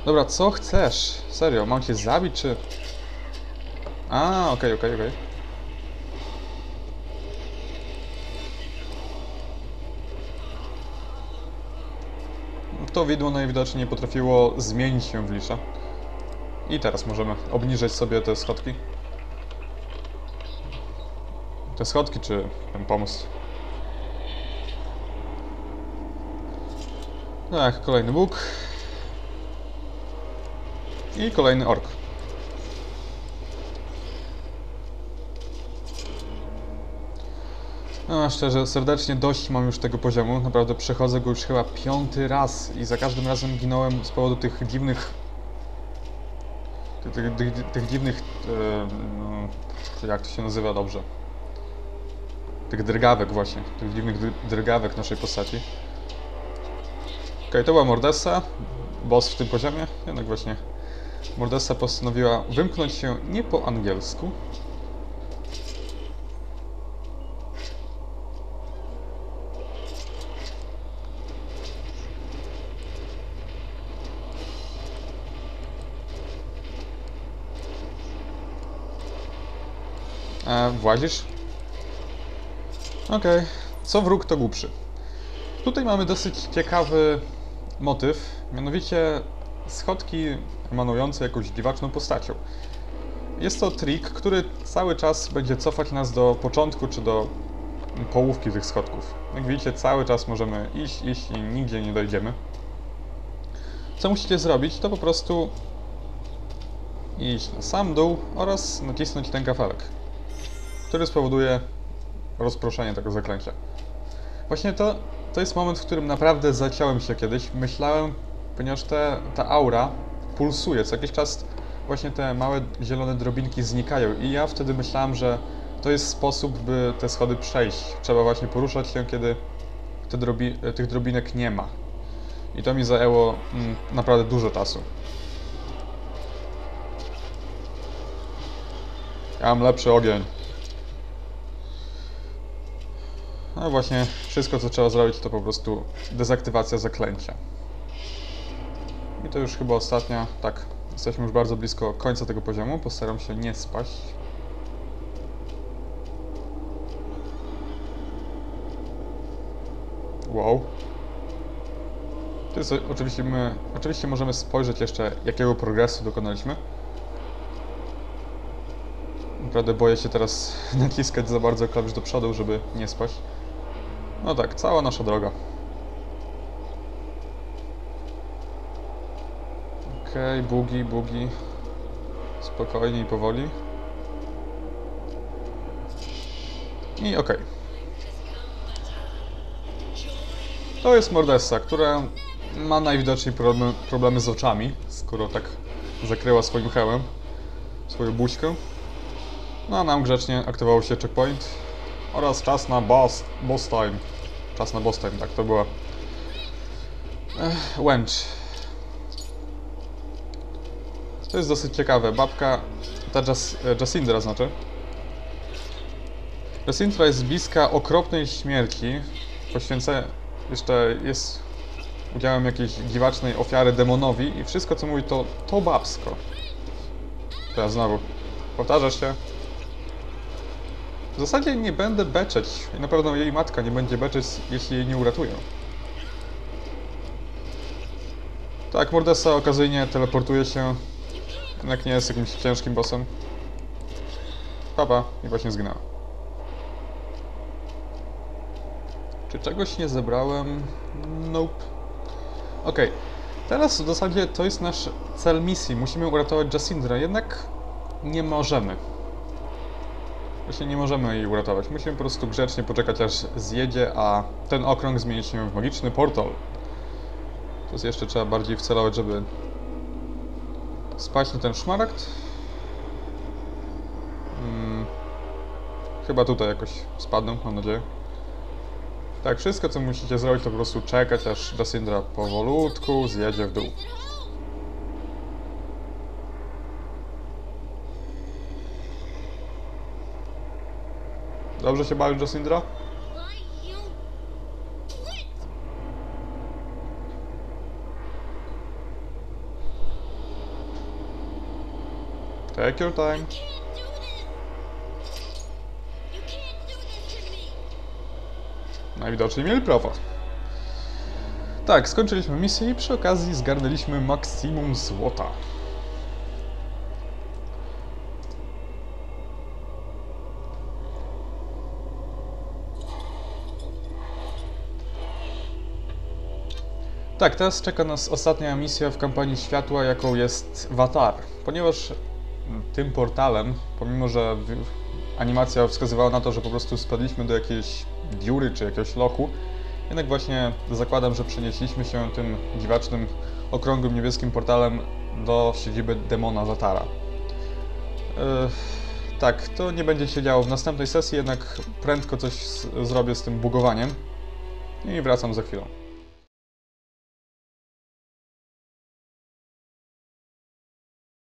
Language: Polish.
Dobra, co chcesz? Serio, mam cię zabić, czy... A, okej. To widmo najwidoczniej nie potrafiło zmienić się w Lisza. I teraz możemy obniżyć sobie te schodki. Te schodki, czy ten pomost? Tak, kolejny Bóg. I kolejny ork. No, szczerze, serdecznie dość mam już tego poziomu. Naprawdę przechodzę go już chyba 5. raz i za każdym razem ginąłem z powodu tych dziwnych... Tych dziwnych... jak to się nazywa dobrze? Tych drgawek właśnie. Tych dziwnych drgawek naszej postaci. Okej, to była Mordessa. Boss w tym poziomie. Jednak właśnie Mordessa postanowiła wymknąć się nie po angielsku. Włazisz? Okej. Co wróg, to głupszy. Tutaj mamy dosyć ciekawy motyw, mianowicie schodki emanujące jakąś dziwaczną postacią. Jest to trik, który cały czas będzie cofać nas do początku czy do połówki tych schodków. Jak widzicie, cały czas możemy iść i nigdzie nie dojdziemy. Co musicie zrobić, to po prostu iść na sam dół oraz nacisnąć ten kafelek, który spowoduje rozproszenie tego zaklęcia. Właśnie to jest moment, w którym naprawdę zaciąłem się kiedyś. Myślałem, ponieważ ta aura pulsuje. Co jakiś czas właśnie te małe zielone drobinki znikają i ja wtedy myślałem, że to jest sposób, by te schody przejść. Trzeba właśnie poruszać się, kiedy tych drobinek nie ma. I to mi zajęło naprawdę dużo czasu. Ja mam lepszy ogień. No właśnie, wszystko co trzeba zrobić to po prostu dezaktywacja zaklęcia. I to już chyba ostatnia, tak, jesteśmy już bardzo blisko końca tego poziomu, postaram się nie spaść. Wow. To jest, oczywiście możemy spojrzeć jeszcze, jakiego progresu dokonaliśmy. Naprawdę boję się teraz naciskać za bardzo klawisz do przodu, żeby nie spaść. No tak, cała nasza droga. Okej, bugi. Spokojnie i powoli. I okej. To jest Mordessa, która ma najwidoczniej problemy z oczami, skoro tak zakryła swoim hełmem swoją buźkę. No a nam grzecznie aktywował się checkpoint oraz czas na boss time. Czas na boss time, tak to była. Wench. To jest dosyć ciekawe. Babka, ta Jacindra znaczy. Jacindra jest bliska okropnej śmierci. Jeszcze jest udziałem jakiejś dziwacznej ofiary demonowi i wszystko co mówi to babsko. Teraz znowu. Powtarzasz się? W zasadzie nie będę beczeć i na pewno jej matka nie będzie beczeć, jeśli jej nie uratują. Tak, Mordessa okazyjnie teleportuje się, jednak nie jest jakimś ciężkim bossem. Papa i właśnie zginęła. Czy czegoś nie zebrałem? Nope. Okej. Teraz w zasadzie to jest nasz cel misji. Musimy uratować Jacindrę, jednak nie możemy. Właśnie nie możemy jej uratować. Musimy po prostu grzecznie poczekać, aż zjedzie, a ten okrąg zmieni się w magiczny portal. Teraz jeszcze trzeba bardziej wcelować, żeby spaść na ten szmaragd. Chyba tutaj jakoś spadną, mam nadzieję. Tak, wszystko co musicie zrobić to po prostu czekać, aż Jacindra powolutku zjedzie w dół. Dobrze się bawisz, Jacindra? Take your time. Najwidoczniej mieli prawo. Tak, skończyliśmy misję i przy okazji zgarnęliśmy maksimum złota. Tak, teraz czeka nas ostatnia misja w kampanii światła, jaką jest Vatar. Ponieważ tym portalem, pomimo że animacja wskazywała na to, że po prostu spadliśmy do jakiejś dziury czy jakiegoś loku, jednak właśnie zakładam, że przenieśliśmy się tym dziwacznym, okrągłym, niebieskim portalem do siedziby demona Vatara. Tak, to nie będzie się działo w następnej sesji, jednak prędko coś zrobię z tym bugowaniem i wracam za chwilę.